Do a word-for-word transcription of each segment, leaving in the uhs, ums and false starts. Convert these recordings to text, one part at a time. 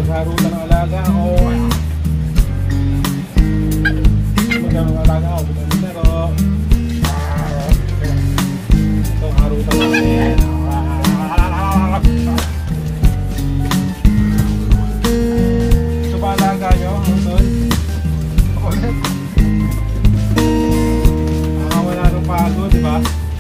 Magharutan ng alaga ako. Magharutan ng alaga ako. Pero ito ang harutan namin. Ito ba alaga nyo? Tol? Makulit. Nakawala ng pagod, diba?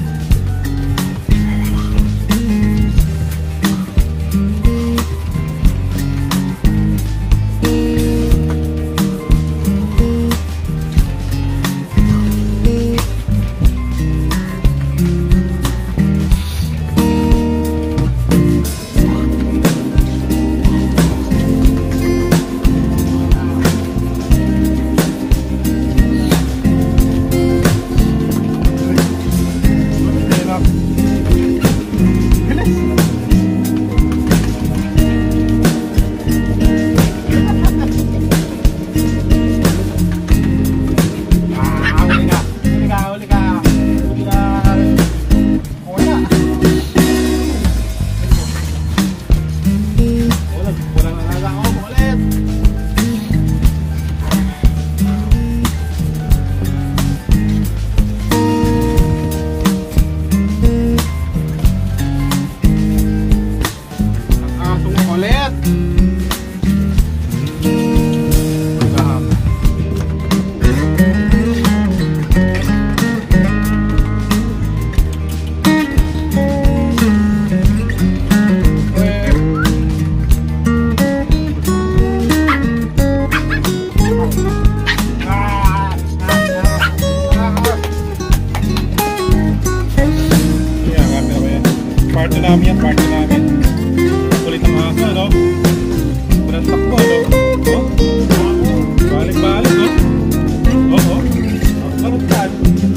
Party namin yan, party namin. Kulit ang aso, no? Parang takbo, no? Oh? Balik-balik, no? Oo, oh, oh. Karutan.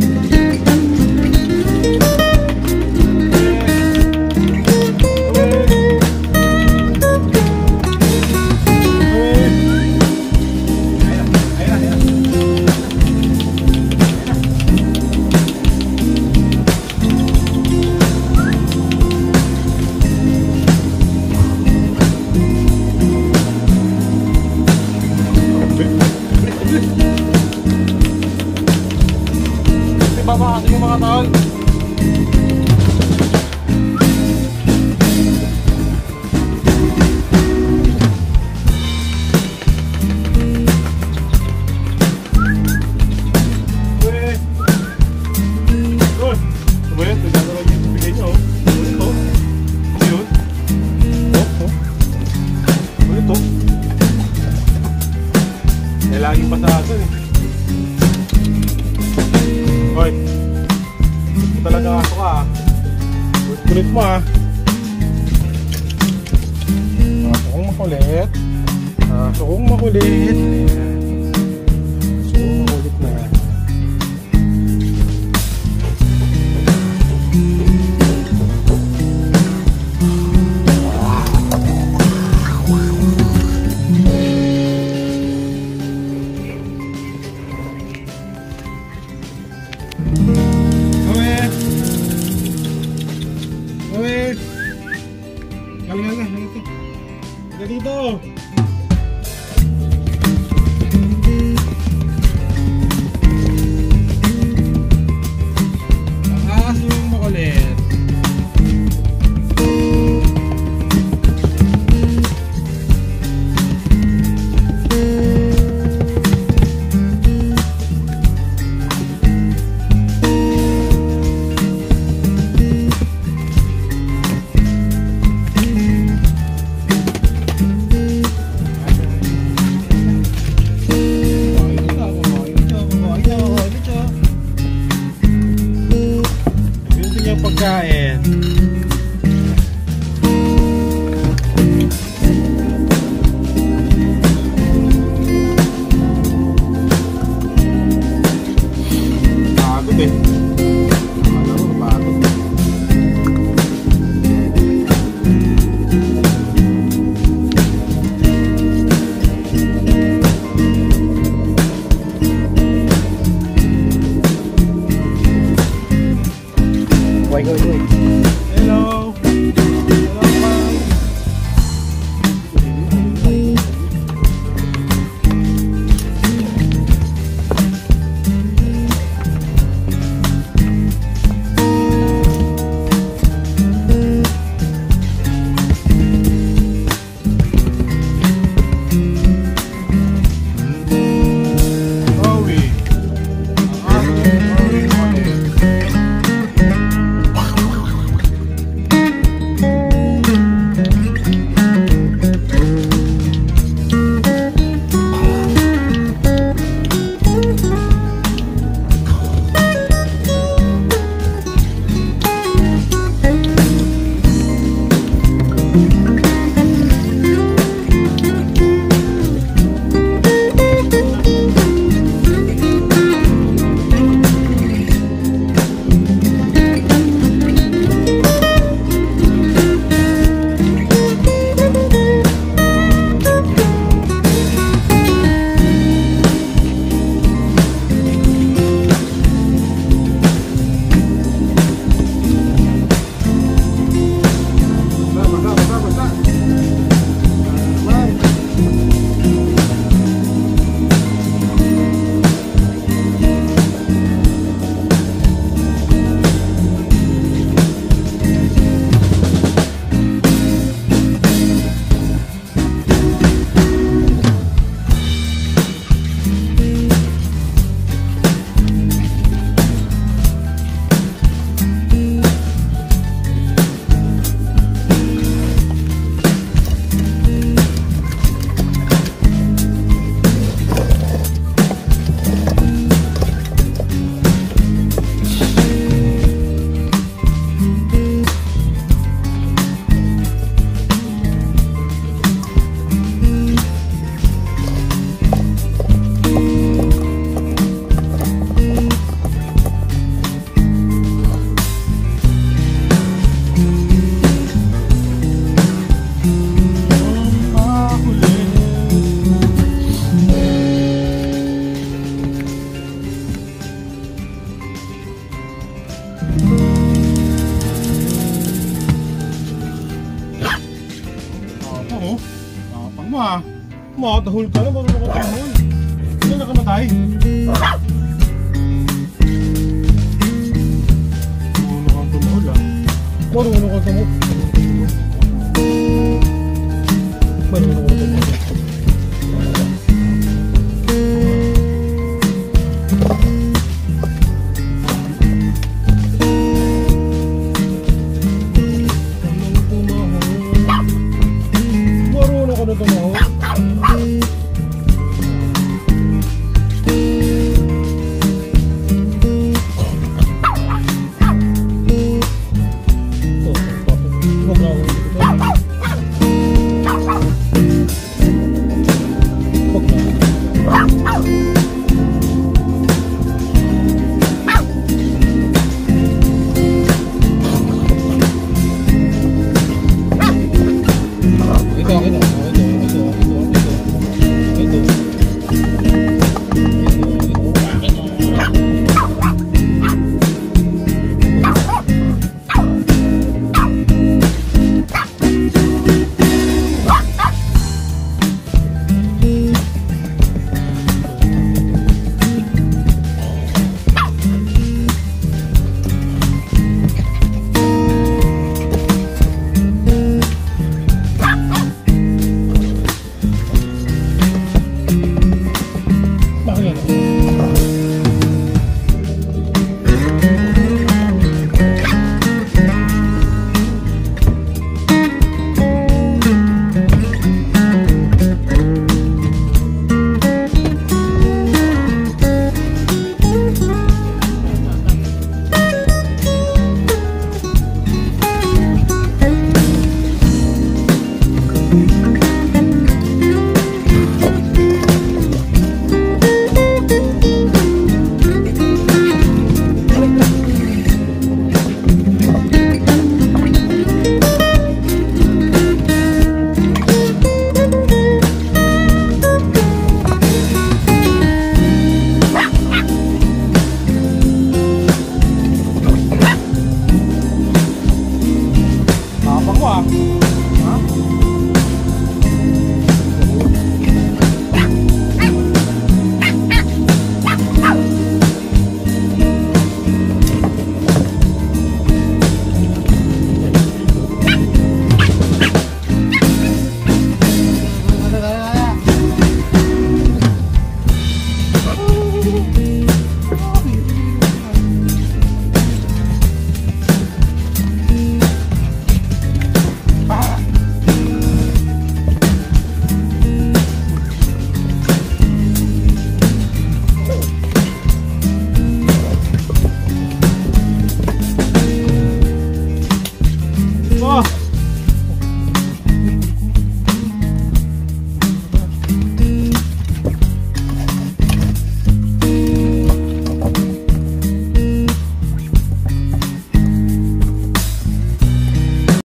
Babaasin yung mga tol. Uy! Uy! Ito ba yun? Tignan lang yung bigay nyo. Ito. Ano yun? Ito. Ito. Eh, laging pasasan eh. Hoy, talaga aso ka ah. Kulit mo ah. Aso kong makulit. Aso kong makulit. Aso kong makulit na. Halika, halika. Halika dito. Ang aso makulit. Tapang oh. Tapang mo ah. Makatahol ka na, marunong ka tahol. Saan nakamatay? Marunong kang tumahol ah. Marunong kang tumahol.